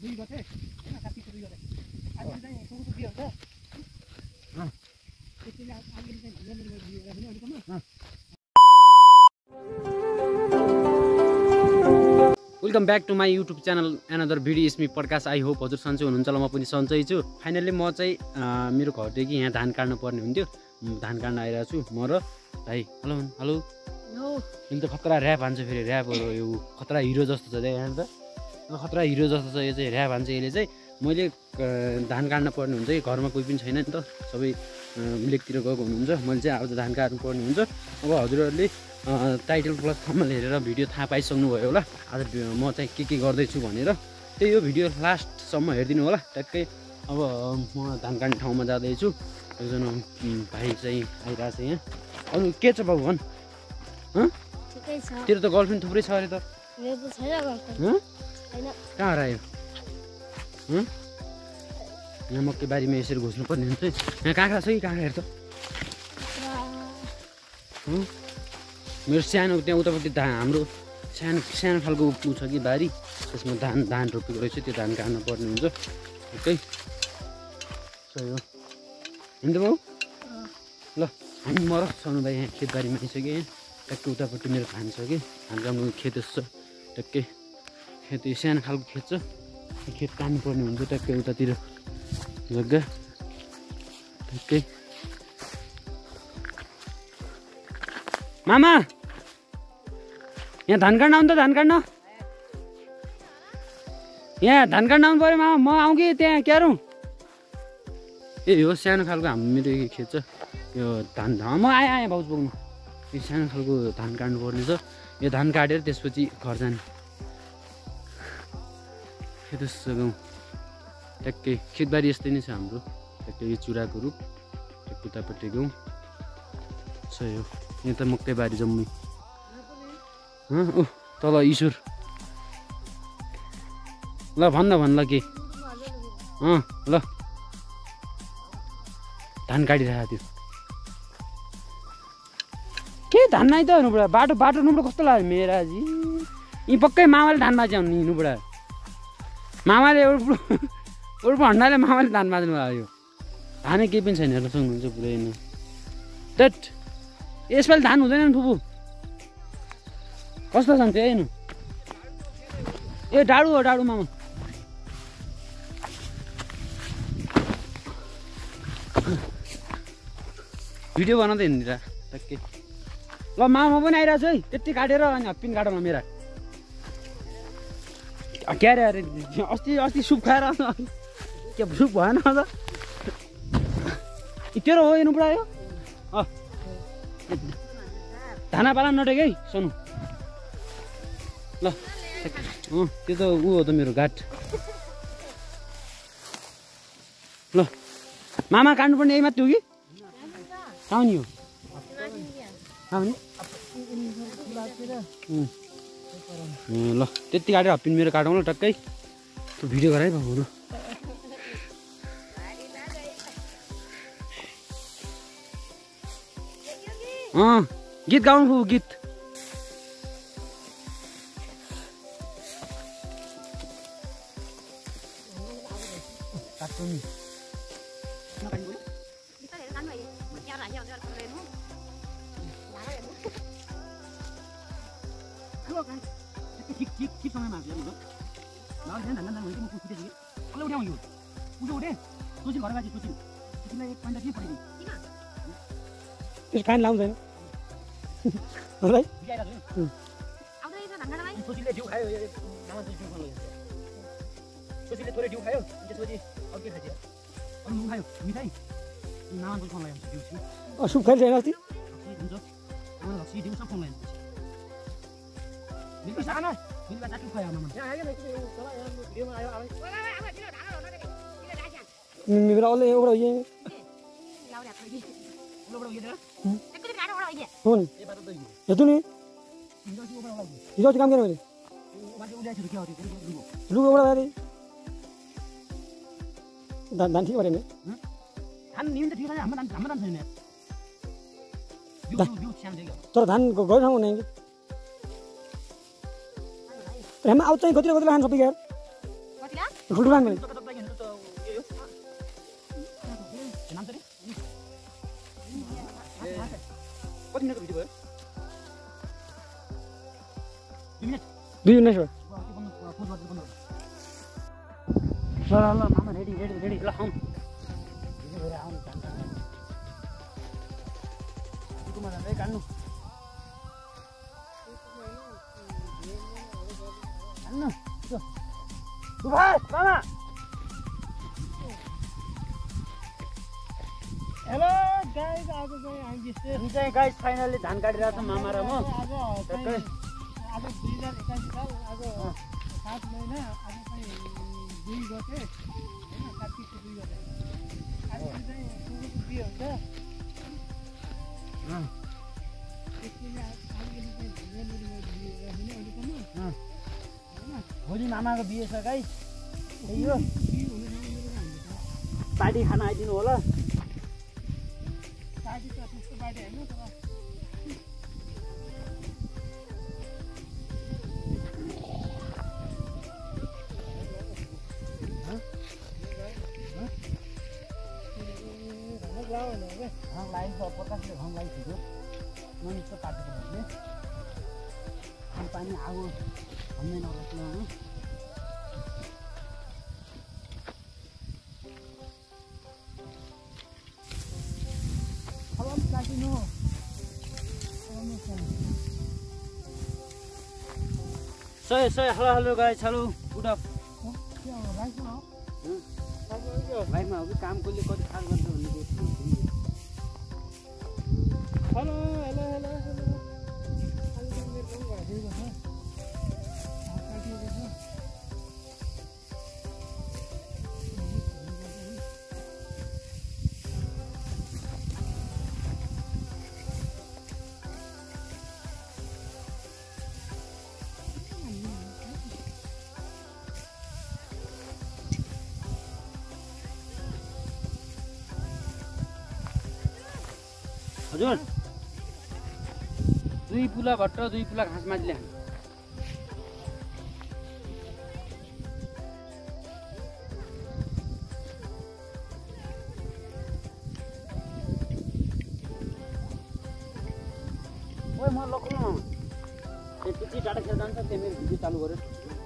2 गते हैन कातिक 2 गते अहिले चाहिँ सुरुको बिहे हुन्छ त्यसैले अहिले चाहिँ भन्ने बिहे राख्नु अलिकमा welcome back to my YouTube channel another video इस्मी पडकास्ट। आई होप हजुर सन्चै हुनुहुन्छ होला, म पनि सन्चै छु। फाइनली म चाहिँ मेरो घरदेखि यहाँ धान काट्नु पर्ने हुन्थ्यो, धान काट्न आइरहेको छु म र भाइ। हेलो हेलो यो त खतरा ऱ्याप हान्छ, फेरि ऱ्यापहरू यो खतरा हिरो जस्तो छ यहाँ त, खतरा हिरो जस्तो छ यो चाहिँ ऱ्याप हान्छ यसले चाहिँ। मैले धान काट्न पर्ने हुन्छ कि घरमा कोही पनि छैन नि त, सबै लेकतिर गएको हुनुहुन्छ। मैले चाहिँ आज धान काट्नु पर्ने हुन्छ। अब हजुरहरूले टाइटल प्लस थम्बनेल हेरेर भिडियो थाहा पाइसक्नुभयो होला आज म चाहिँ के गर्दैछु भनेर। त्यही यो भिडियो लास्टसम्म हेरिदिनु होला ट्याक्कै। अब म धान काट्ने ठाउँमा जाँदैछु, एकजना भाइ चाहिँ आइरहेको छ यहाँ। अरू के छ बाबु भन्? तेरो त गर्लफ्रेन्ड थुप्रै छ अरे त? कहाँ हरायो? यहाँ मकै बारीमा यसरी घुस्नु पर्ने हुन्छ। यहाँ काँक्रा छ कि काँक्रा हेर त? मेरो सानो त्यहाँ उतापट्टि हाम्रो सानो खालको ऊ छ कि बारी, त्यसमा धान रोपेको रहेछ, त्यो धान काट्नु पर्ने हुन्छ। ओके सही हो हिँड्दै बाउ। ल हामी म र सानो भाइ यहाँ खेतबारीमा आइसक्यो। यहाँ ट्याक्कै उतापट्टि मेरो धान छ कि धान काट्नु खेत छ, ट्याक्कै खेत सानो खालको खेत छ, खेत काट्नु पर्ने हुन्छ ट्याक्कै उतातिर जग्गा ट्याक्कै। मामा यहाँ धान काट्न आउनु त, धान काट्न यहाँ धान काट्न आउनु पऱ्यो मामा। म आउँ कि त्यहाँ क्यारौँ? ए हो सानो खालको मेरो खेत छ यो धान। म आएँ भाउजू पुग्नु। यो सानो खालको धान काट्नु पर्ने छ। यो धान काटेर त्यसपछि घर जाने खेत गाउँ ट्याक्कै। खेतबारी यस्तै नै छ हाम्रो ट्याक्कै। यो चुराको रूप ट्याक्कै उतापट्टि गाउँ सही हो। यहाँ त मकै बारी जम्मै। तल ईश्वर ल भन्न के ल धान काटिरहेको थियो के धान नै त हुनुबाट बाटो नुबाट कस्तो लाग्यो मेराजी। यी पक्कै मामाले धान माझ्या हुनु हिँड्नुबाट। मामाले एउटा हन्डाले मामाले धान माझ्नु आयो। धानै केही पनि छैन हेर्न सक्नुहुन्छ पुरै न। त्यट यसपालि धान हुँदैन नि फुपू, कस्तो छ त्यो हेर्नु। ए डाडु हो डाडु मामा। भिडियो बनाउँदै हिँड्दिरा टक्कै। ल मामा पनि आइरहेको छु है, त्यति काटेर अनि हप्पिन काटौँ न मेरा। क्यारे अरे अस्ति सुप खाएर के सुप भएन त तेरो हो हेर्नु पुऱ्यायो। धाना पाला नटेकै सोनु। ल त्यो त ऊ हो त मेरो घाट। ल मामा काट्नुपर्ने यही मात्रै हो कि कहाँ नि हो? ल त्यति काटेर हप्पिन मेरो काटौँ ल टक्कै। त्यो भिडियो गराइ भाउ ल। गीत गाउनु फु गीत। त्यस खान लाउँछ छैन सुप खाइ छैन अस्ति मेरो अलि एउटा हेतु नि हिजो काम गरेँ मैले लुगा एउटा गरे धान ठिक गरेँ तर धान गयो ठाउँ हुने कि आउँछ कति खान सबै यार ठुल्ठुलो आङ्गले कति मिनटको भिडियो भयो 2 मिनेट भयो ल मामा रेडी ल आउँ काट्नु मामा हेलो गाइस आज चाहिँ हामी चाहिँ गाइस फाइनली धान काटिरहेको छ मामा र म आज 2021 साल आज 7 महिना आज चाहिँ 2 गते हैन कार्तिकको 2 गते आज चाहिँ सुरुको बिहे हुन्छ भोलि मामाको बिहे छ गाइस त्यही हो पार्टी खाना आइदिनु होला पार्टी त त्यस्तो पार्टी हैन तर लाइन छ 50 घम लाइन थियो मनिसको पार्टीको लागि पानी आगो भन्दै नबस्नु सय हेलो गाइस हेलो गुड अफ भाइमा हो कि काम कसले कति खास गर्छ भन्ने हेलो हजुर 2 पुला भट्ट 2 पुला घाँस माझले हाल्नु ओए म लखौँ न त्यति टाटा खेल जान्छ त्यही मेरो भिडियो चालु गर्यो